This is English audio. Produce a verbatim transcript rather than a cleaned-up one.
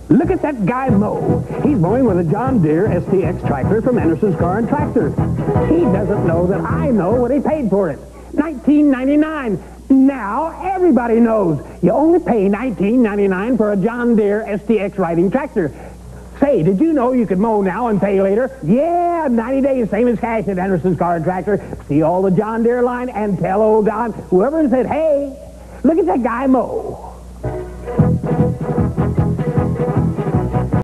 Look at that guy mow. He's mowing with a John Deere S T X tractor from Anderson's Car and Tractor. He doesn't know that I know what he paid for it. nineteen ninety-nine. Now everybody knows you only pay nineteen ninety-nine for a John Deere S T X riding tractor. Say, did you know you could mow now and pay later? Yeah, ninety days, same as cash at Anderson's Car and Tractor. See all the John Deere line and tell old Don, whoever said, hey, look at that guy mow.